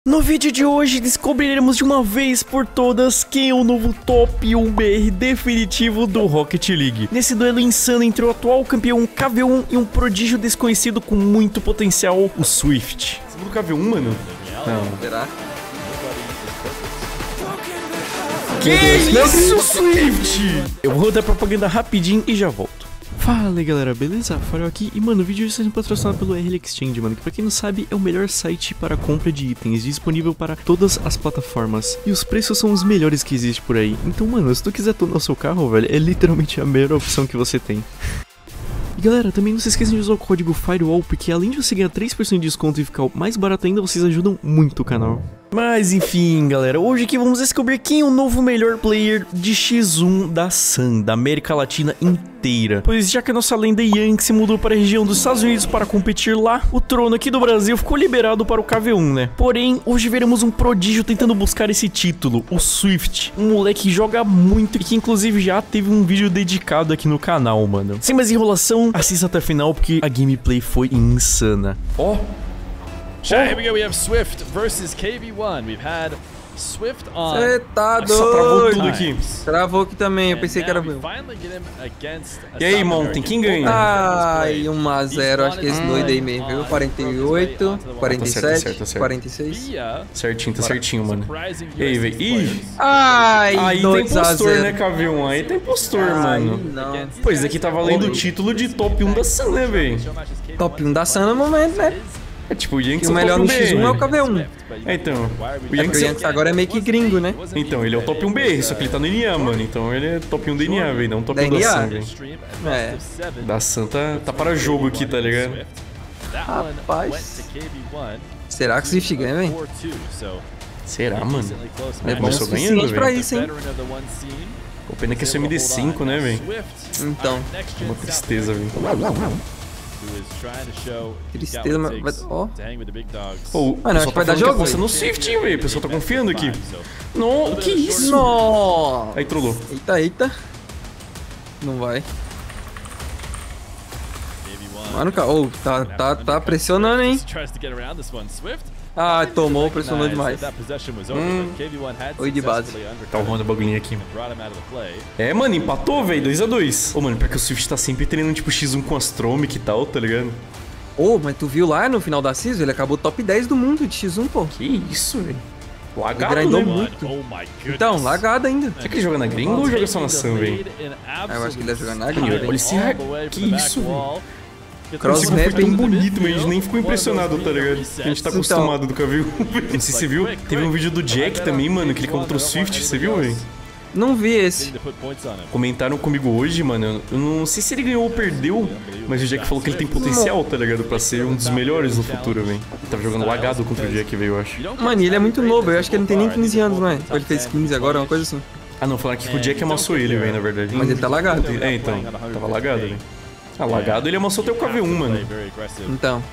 No vídeo de hoje descobriremos de uma vez por todas quem é o novo top 1 BR definitivo do Rocket League. Nesse duelo insano entre o atual campeão KV1 e um prodígio desconhecido com muito potencial, o Swift. Você viu o KV1, mano? Não. Será? Que isso, Swift? Eu vou rodar propaganda rapidinho e já volto. Fala aí galera, beleza? Farol aqui e mano, o vídeo está sendo patrocinado pelo RL Exchange, mano, que pra quem não sabe é o melhor site para compra de itens, disponível para todas as plataformas e os preços são os melhores que existe por aí. Então mano, se tu quiser tunar o seu carro, velho, é literalmente a melhor opção que você tem. E galera, também não se esqueçam de usar o código FIREWALL, porque além de você ganhar 3% de desconto e ficar mais barato ainda, vocês ajudam muito o canal. Mas enfim, galera, hoje aqui vamos descobrir quem é o novo melhor player de X1 da SAN, da América Latina inteira. Pois já que a nossa lenda Yang se mudou para a região dos Estados Unidos para competir lá, o trono aqui do Brasil ficou liberado para o KV1, né? Porém, hoje veremos um prodígio tentando buscar esse título, o Swift. Um moleque que joga muito e que inclusive já teve um vídeo dedicado aqui no canal, mano. Sem mais enrolação, assista até o final porque a gameplay foi insana. Ó! Here we go, we have Swift versus KV1. We've had Swift on. Você tá Só travou doido. tudo aqui. Travou aqui também, eu pensei que era meu. E aí, Mountain, quem ganha? Ai, 1 a 0, acho que esse doido aí mesmo, viu? 48, 47, Tá certo. 46. Certinho, tá certinho, mano. E aí, velho? Ih! Ai, Aí tem 2 a impostor, 0. né, KV1? Aí tem impostor, Ai, mano. não. Pois aqui tá valendo o título de top 1 da SAN, né, velho? Top 1 da SAN no momento, né? É tipo, o Yankees E o melhor no X1 é o KV1. KV1. É, então, o Porque o Yankees Yankees agora é meio que gringo, né? Então, ele é o top 1 BR, só que ele tá no NA, mano. Então ele é top 1 do NA, velho, não top 1 da NA? SAN, velho. É. Da SAN tá para jogo aqui, tá ligado? Rapaz. Será que o Swift ganha, velho? Será, mano? É bom o Começou ganhando, suficiente pra velho. isso, hein? O pena que é seu MD5, né, velho? Então. Uma tristeza, velho. Tristeza, mas... Ó. Pô, o Mano, acho pessoal que vai dar falando jogo, aposta velho. no Swift, hein, velho. O pessoal tá confiando aqui. Não, que isso? Nossa. Aí trollou. Eita, eita. Não vai. Mano, cara, oh, tá pressionando, hein? Ah, tomou, pressionou demais. Oi de base. Tá arrumando o bagulhinho aqui. É, mano, empatou, velho. 2 a 2. Ô, mano, porque o Swift tá sempre treinando tipo X1 com Astromic e tal, tá ligado? Ô, mas tu viu lá no final da season? Ele acabou top 10 do mundo de X1, pô. Que isso, velho. Ele Lagado, grindou né? muito. Então, lagado ainda. Será que ele joga na gringa ou joga só na SAN, velho? Ah, eu acho que ele ia jogar na Olha gringa. esse hack. Que isso, velho? Cross Esse map, foi tão hein? bonito, mas a gente nem ficou impressionado, tá ligado? A gente tá Então. acostumado do KV1. Não sei se você viu, teve um vídeo do Jack também, mano, que ele contra o Swift, você viu, velho? Não vi esse. Comentaram comigo hoje, mano, eu não sei se ele ganhou ou perdeu, mas o Jack falou que ele tem potencial, tá ligado? Pra ser um dos melhores no futuro, velho. Tava jogando lagado contra o Jack, velho, eu acho. Mano, ele é muito novo, eu acho que ele não tem nem 15 anos, não é? Ou ele fez 15 agora, uma coisa assim. Ah, não, falaram que o Jack amassou ele, velho, na verdade. Mas ele tá lagado. É, então, tava lagado, velho. Ah, lagado ele amassou até o KV1, mano. Então.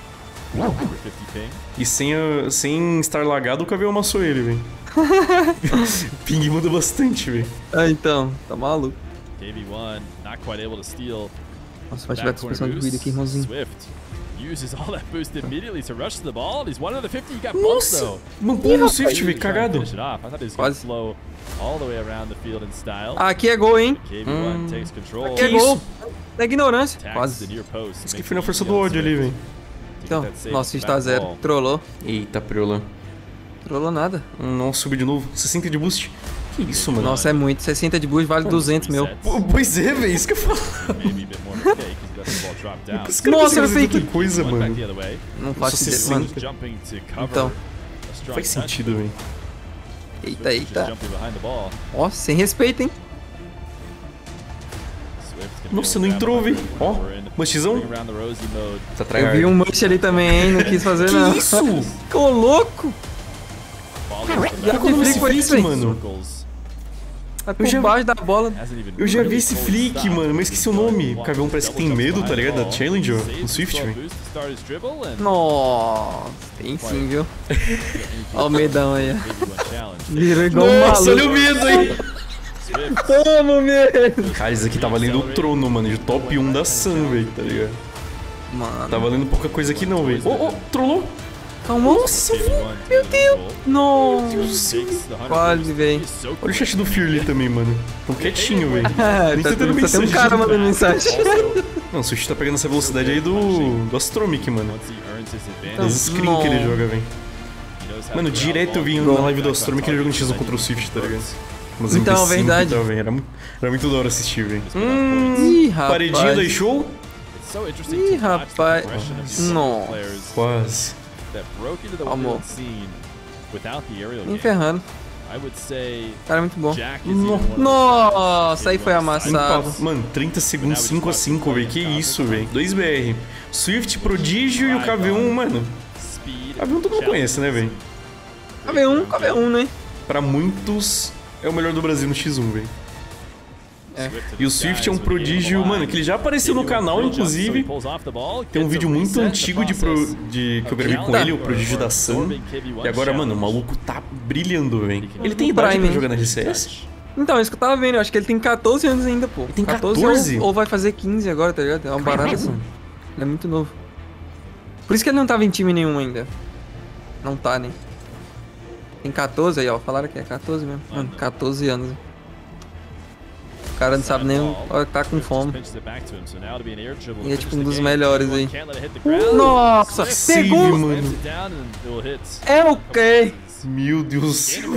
E sem estar lagado, o KV1 amassou ele, velho. O ping muda bastante, velho. Ah, então. Tá maluco. Nossa, vai tiver dispersão de vida aqui, irmãozinho. Nossa! Mampou no Swift, velho, cagado. Quase. Ah, aqui é gol, hein? Aqui é gol. Da ignorância. Quase. Isso que foi na força do ódio ali, velho. Então, nossa, está 0. Trollou. Eita, preula. Trollou nada. Não, subi de novo. 60 de boost. Que isso, mano? Nossa, é muito. 60 de boost vale 200, meu. Pois é, velho, isso que eu falo. Os caras Nossa, fazer fake. tanta coisa, mano. Não faço Só ideia, 60. mano. Então. Faz sentido, velho. Eita, eita. Ó, sem respeito, hein? Nossa, não entrou, velho. Ó, mushzão. Tá Eu tryhard. vi um mush ali também, hein? Não quis fazer, não. Que isso? Ficou louco? Já Que quando flick esse foi flick, isso, hein? mano. Vai por baixo da bola. Eu já vi esse flick, mano, mas esqueci o nome. O KV1 parece que tem medo, tá ligado? Da challenge, ó. No Swift, velho. Nossa, tem sim, viu? Olha o medão aí, ó. Virou igual um Nossa, maluco. olha o medo aí. Toma mesmo. Cara, isso aqui tá valendo o trono, mano, de top 1 da SAN, velho, tá ligado? Mano. Tá valendo pouca coisa aqui não, velho. Ô, trollou. Calma. Nossa, meu Deus. Nossa. Quase, velho. Olha o chat do Fearly também, mano. Tão quietinho, velho. Nem Tá tá dando tem mensagem. um cara mandando mensagem. Não, o Sushi tá pegando essa velocidade aí do Astromic, mano. Das screen que ele joga, velho. Mano, direto eu vi na live do Astromic ele jogando X1 contra o Swift, tá ligado? Mas Então, MP5 verdade. e tal, velho. Era muito da hora assistir, velho. Ih, rapaz. Paredinha da show? Ih, rapaz. Não. Quase. Amor. Me ferrando. Cara, é muito bom. Nossa, aí foi amassado. Mano, 30 segundos, 5x5, velho. Que isso, velho. 2BR. Swift, Prodígio e o KV1, mano. KV1 todo mundo conhece, né, velho? KV1, né? Pra muitos, é o melhor do Brasil no X1, velho. É. E o Swift é um prodígio, mano, que ele já apareceu no canal, inclusive. Tem um vídeo muito antigo que eu gravei com ele, o Prodígio da Sun. E agora, mano, o maluco tá brilhando, velho. Ele tem idade pra jogar na RCS? Então, isso que eu tava vendo, eu acho que ele tem 14 anos ainda, pô. Ele tem 14? Ou vai fazer 15 agora, tá ligado? É uma barata assim. Ele é muito novo. Por isso que ele não tava em time nenhum ainda. Não tá, né? Tem 14 aí, ó. Falaram que é 14 mesmo. Mano, 14 anos. O cara não sabe nem o que tá com fome. E é tipo um dos melhores aí. Nossa, pegou! Mano. É o quê? Meu Deus do céu.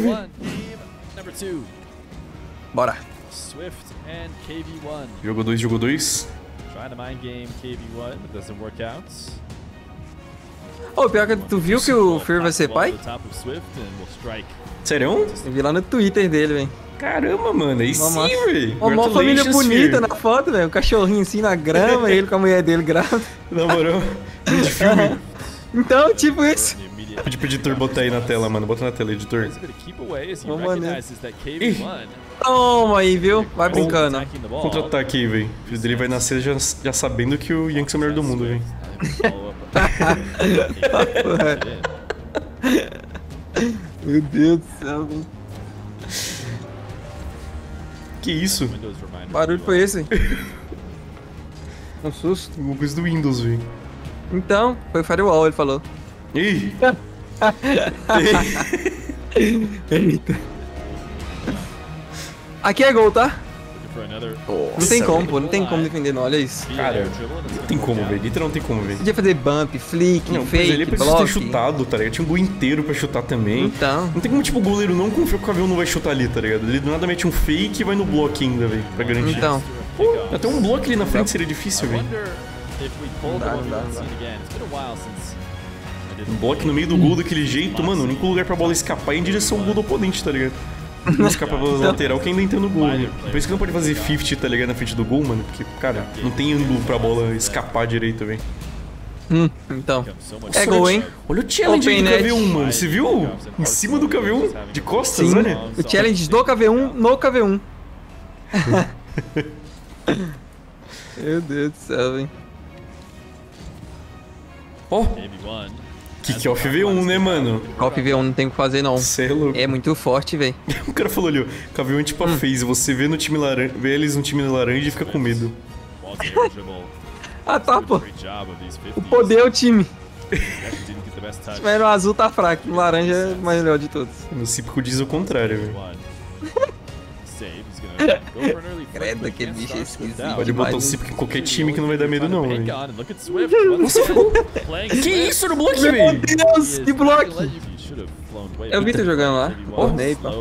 Bora. Jogou 2, jogou 2. Ô, pior que tu viu que o Fear vai ser pai? Sério? Eu vi lá no Twitter dele, velho. Caramba, mano, aí sim, velho. Uma família bonita na foto, velho. Um cachorrinho assim na grama, ele com a mulher dele grávida. Na moral, de filme. Então, tipo isso. Pedi pro editor botar aí na tela, mano. Bota na tela, editor. Ih. Toma aí, viu? Vai brincando. Contra-ataque aí, velho. O filho dele vai nascer já sabendo que o Yankees é o melhor do mundo, velho. Meu Deus do céu, velho. Que isso? Que barulho foi esse? Um susto. Alguma coisa do Windows, velho. Então, foi Firewall, ele falou. Ih! Eita. Aqui é gol, tá? Não tem como, pô. Não tem como defender, não. Olha isso. Cara, não tem como, velho. Literalmente não tem como, velho. Podia fazer bump, flick, Não, fake, ele precisa block. ter chutado, tá ligado? Tinha um gol inteiro pra chutar também. Então. Não tem como, tipo, o goleiro não confiar que o KV1 não vai chutar ali, tá ligado? Ele do nada mete um fake e vai no bloco ainda, velho, pra garantir. Então. Até um bloco ali na frente seria difícil, velho. Não dá. Um bloco no meio do gol daquele jeito, mano, o único lugar pra bola escapar é em direção ao gol do oponente, tá ligado? Não escapar pela lateral que ainda entra no gol, né? Por isso que não pode fazer 50, tá ligado, na frente do gol, mano. Porque, cara, não tem ângulo pra bola escapar direito, velho. Então. É gol, hein? Olha o challenge Open do net. KV1, mano. Você viu? Em cima do KV1? De costas, Sim. olha. O challenge do KV1 no KV1. Meu Deus do céu, velho. Ó. Kick-off V1, né, mano? Cop V1 não tem o que fazer, não. Cê é louco. É muito forte, velho. O cara falou ali, ó. KV1 é tipo a FaZe. Você vê no time laranja, vê eles no time laranja e fica com medo. Ah, tá, pô. O poder é o time. Se tiver no azul, tá fraco. O laranja é o melhor de todos. O Cípico diz o contrário, velho. Credo, aquele bicho é esquisito. Pode botar o Cípico em qualquer time que não vai dar medo, não, velho. Que isso no bloco, Meu velho? Deus, que bloco! É o Victor jogando lá. Ornei, pá.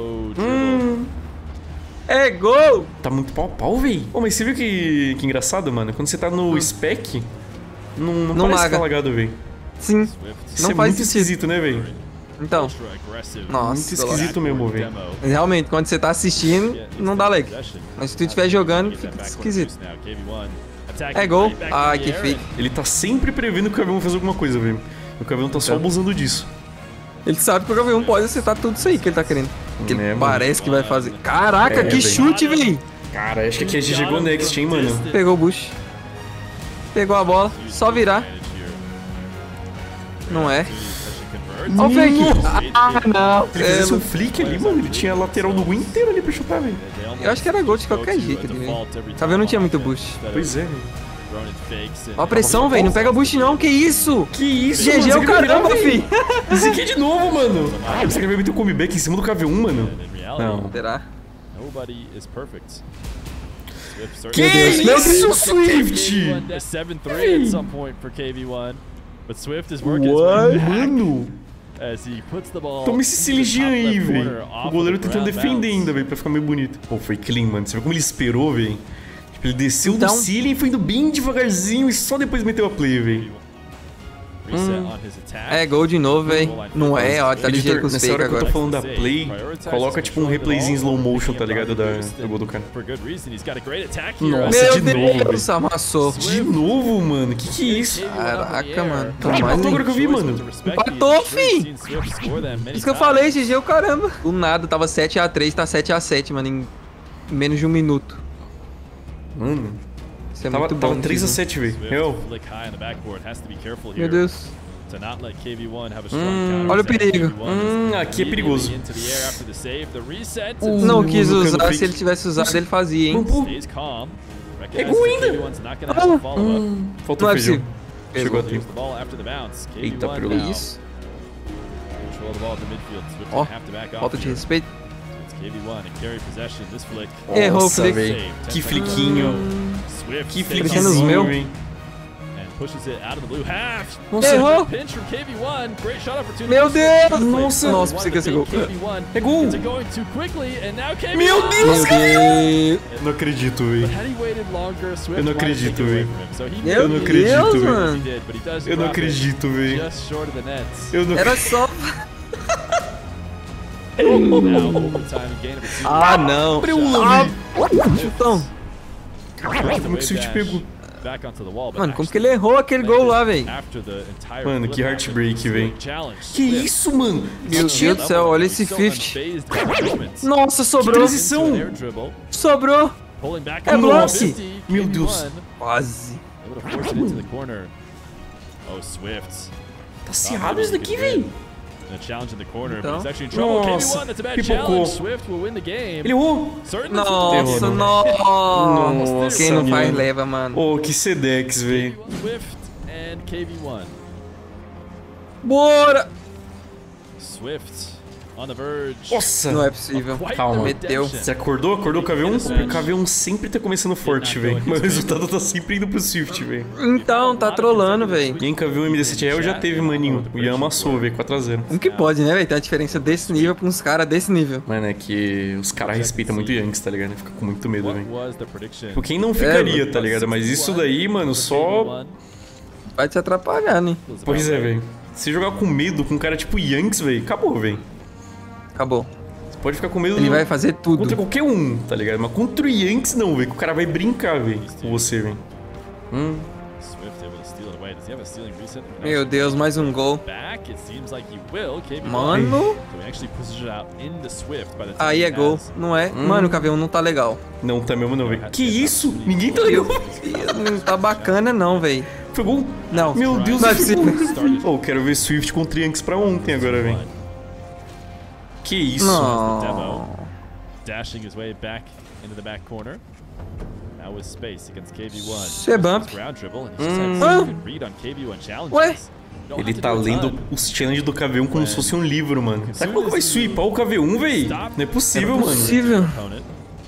É gol! Tá muito pau a pau, velho. Ô, mas você viu que engraçado, mano? Quando você tá no spec, não parece laga. que tá lagado, velho. Sim. Isso Não é faz muito sentido. esquisito, né, velho? Então. Nossa, Muito esquisito mesmo, velho. realmente, quando você tá assistindo, não dá lag. Mas se tu estiver jogando, fica esquisito. É gol. Ai, que fake. Ele tá sempre prevendo que o KV1 vai fazer alguma coisa, velho. O KV1 tá só abusando disso. Ele sabe que o KV1 pode acertar tudo isso aí que ele tá querendo. Que ele parece que vai fazer. Caraca, que velho. chute, velho! Cara, acho que aqui a gente chegou next, hein, mano. Pegou o Bush. Pegou a bola. Só virar. Não é. Ó o fake. Ah, não. Ele fez um flick ali, mano. Ele tinha a lateral do gol inteiro ali pra chutar, velho. Eu acho que era gol de qualquer jeito ali, velho. KV1 não tinha muito boost. Pois é, velho. Ó a pressão, velho. Não pega boost, não. Que isso? Que isso, GG é o caramba, fi. Esse aqui de novo, mano. Ah, você quer ver meter o comeback em cima do KV1, mano? Não. Será? Que isso, Swift? 7-3 at some point for KV1. But Swift is working What? his way back Mano. as he puts the ball. Toma esse silinginho into the aí, top left velho. corner, O off goleiro of the tentando ground defender bounce. ainda, velho, pra ficar meio bonito. Pô, foi clean, mano. Você viu como ele esperou, velho? Tipo, ele desceu Então- do ceiling, foi indo bem devagarzinho e só depois meteu a play, velho. Reset on his attack. É, gol de novo, velho. Não é, ó. Tá ligeiro com os Nessa fake hora que eu tô agora. falando da play, coloca tipo um replayzinho em slow motion, tá ligado? Do gol do cara. For good reason, he's got a great attack here. Nossa, Meu de novo, Deus, amassou. De novo, mano. Que é isso? Caraca, mano. Cara, empatou agora que eu vi, mano. Empatou, fi! Isso que eu falei, GG, o caramba. Do nada, tava 7-3, tá 7-7, mano, em menos de 1 minuto. Mano, Isso é tava muito bom. 3-7, velho. Real. Meu Deus. Olha o perigo. Aqui é perigoso. Não quis no usar, fake. se ele tivesse usado, ele fazia, hein. É gol ainda. Faltou Não é feijão. possível. Chegou a tempo. Eita, Que pelo isso? Ó, falta de respeito. Errou o Nossa, flick. velho. Que fliquinho. Que Fliquinho nos meu. fliquinho, hein. Nossa, errou. Meu Deus. Nossa. Nossa, pensei que ia ser gol. É gol. Meu Meu Deus. Não acredito, velho. Eu não acredito, velho. Meu não acredito, Deus, velho. mano. Eu não acredito, velho. Eu não Era só... Ah, Ah, não. Abriu o Ah, lobby. chutão. Como que o Swift pegou? Mano, como que ele errou aquele gol lá, velho? Mano, que heartbreak, velho. Que isso, mano? Meu Deus do céu, olha esse 50. Nossa, sobrou. transição. Sobrou. É Nossa. bloque. Meu Deus. Quase. Tá cerrado isso daqui, velho. Então. Nossa, pipocou. Ele errou. Nossa, Errou, nossa. Quem não faz, mano. leva, mano. Oh, que Sedex, velho. Swift and KV1. Bora. Swift on the verge. Nossa. Não é possível. Calma. Meteu. Você acordou? Acordou o KV1? O KV1 sempre tá começando forte, velho. Mas o resultado tá sempre indo pro Swift, velho. Então, tá trolando, velho. E em KV1 MD7 já teve, maninho. O Ian amassou, velho, 4x0. Como que pode, né, velho? Tem uma diferença desse nível pra uns caras desse nível. Mano, é que os caras respeitam muito o Yankees, tá ligado? Fica com muito medo, What velho. was the prediction? Tipo, quem não ficaria, tá ligado? Mas isso daí, mano, só... Vai te atrapalhar, né? Pois é, velho. Se jogar com medo com um cara tipo Yankees, velho, acabou, velho. Acabou. Você pode ficar com medo Ele vai fazer tudo. contra qualquer um, tá ligado? Mas contra o Yankees não, velho. Que o cara vai brincar, velho, com você, velho. Swift able to steal it away. Does he have a stealing reset? Meu Deus, mais um gol. Back, it seems like he will. KV1. Mano. So he actually pushes it out in the Swift by the time Aí he é gol. has- Não é? Mano, o KV1 não tá legal. Não tá mesmo não, velho. Que isso? Ninguém tá legal. Não tá bacana, não, velho. Foi gol? Não. Meu Deus, Não é foi gol. possível. Oh, quero ver Swift contra Yankees pra ontem agora, velho. Que isso? Não. Dashing his way back into the back corner. Now with space against KV1. Isso é bump. Ground dribble, and he's just had such a good read on KV1 challenges. Ué? Don't Ele have to tá do a lendo ton. os challenges do KV1 como se fosse um livro, mano. Será que o maluco vai sweepar o KV1, velho? Não é possível, mano. Possível. Opponent.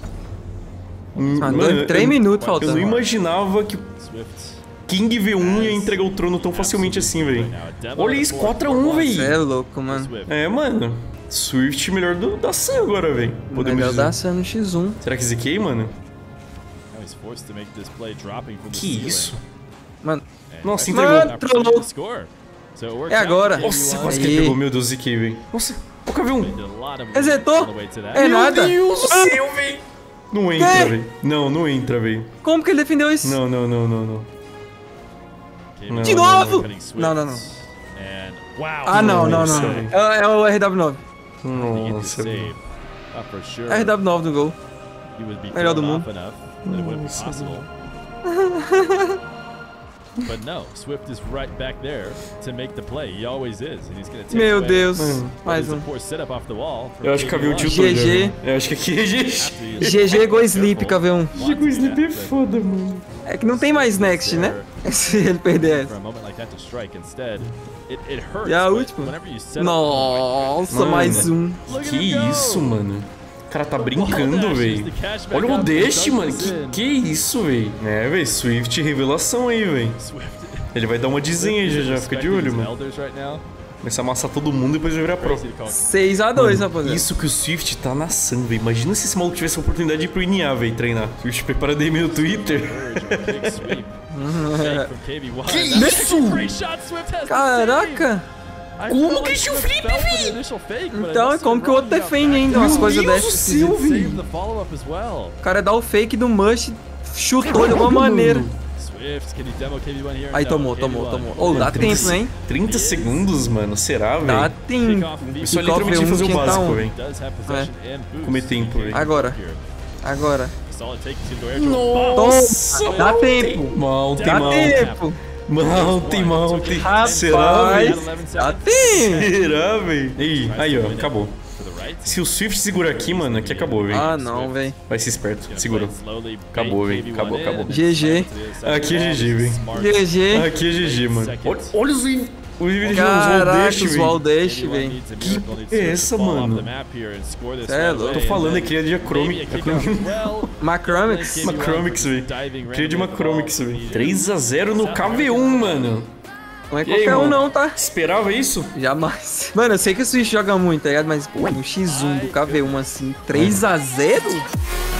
Mandou em 3 minutos Eu faltando. não imaginava que o Swift. King V1 ia entregar o trono tão facilmente assim, velho. Olha isso, 4x1, Você velho. é louco, mano. Swift. É, mano. Swift melhor da Sun agora, velho. Podemos Melhor dizer. dar Sun no X1. Será que ZK, mano? Now he's forced to make this play dropping from the Que ceiling. isso? Mano, Nossa, Mano, entregou. Opportunity trollou. to score. So it works É out agora. for Nossa, KV1. quase que ele Aí. pegou. Meu Deus, ZK, velho. Nossa, o KV1. Did a lot of Resetou? work on the way to that. É nada. Meu Deus do céu, velho. Não entra, Que? velho. Não, não entra, velho. como que ele defendeu isso? Não, não, não, não, não. KV1 De novo? cutting Swift. Não, não, não. And wow. Ah, não, não, Nossa, não. velho. É o RW9. To get this Nossa, velho. save. For sure. RW9 do gol. He would be Melhor do thrown mundo. off enough that it wouldn't be Nossa, possible. But no, Swift is right back there to make the play. He always is, and he's gonna take Meu away. Deus, But mais there's um. a poor setup off the wall for Eu acho que havia o KV1. tilt todo. GG. né? Eu acho que aqui é GG. GG Go Sleep, KV1. GG Sleep é foda, mano. É que não tem mais Next, né? Se ele perder For a essa. moment like that to strike instead, it hurts. E a but última? whenever you set up Nossa, Mano. mais um. Look at Que him go. isso, mano. O cara tá brincando, Ball dash velho. is the cash back Olha o up, dash, dumps mano. this in. Que isso, velho. É, velho. Swift revelação aí, velho. Swift. Ele vai dar uma desenha aí já. Fica de olho, mano. Elders right now. Começar a amassar todo mundo e depois vai virar pro. Crazy to call 6x2, rapaziada. Isso que o Swift tá na ação, velho. Imagina se esse maluco tivesse a oportunidade de ir pro INA, velho, treinar. Swift prepara DM no Twitter. Urge, a big sweep. Fake from KV1. Que That's isso? actually a great shot Swift has to Caraca! save. I Como felt que like esse é o Swift Felipe, fell for the velho? initial fake, but I Então, must como have que o outro wrong, he got defende back ainda up. umas Meu coisas Deus dessas? do céu, Saved velho. the follow-up as well. O cara dá o fake do Mush, chutou de alguma maneira. Swift, can he demo KV1 here? Aí No, tomou. KV1. Ô, dá tempo, hein? 30 segundos, mano. Será, Dá velho? tempo. Eu só Kickoff literalmente fazer o tinha que dar básico, um. velho. Does have possession and boost. Comer tempo, velho. Agora. Agora. Solid take, he's gonna go air dribble. Toma, dá tempo. Mountain, Dá mountain. tempo. Mountain. Rapaz. Será, velho? Dá tempo. Será, velho? Aí, ó, acabou. To the right. Se o Swift segurar aqui, mano, aqui acabou, velho. Ah, não, velho. Vai ser esperto. Gonna Segurou. play it slowly, Acabou, bait velho. KV1 Acabou, in, acabou. and then GG. slide to the side Aqui é wall. GG, velho. Smart. GG. Aqui é GG, mano. Olha os vídeos Caraca, os velho. Waldash, KV1 velho. needs a Que miracle, needs é Swift to essa, fall off mano? the map here and score this Cê é right louco. away, Tô falando, and é cria de maybe a kickoff as well. Macromics. Macromics, velho. Diving Cria de randomly at the Macromics, ball. velho. 3x0 no KV1, mano. Não é E aí, qualquer um irmão? não, tá? Esperava isso? Jamais. Mano, eu sei que o Switch joga muito, tá ligado? Mas, pô, no X1 do KV1 assim, 3x0?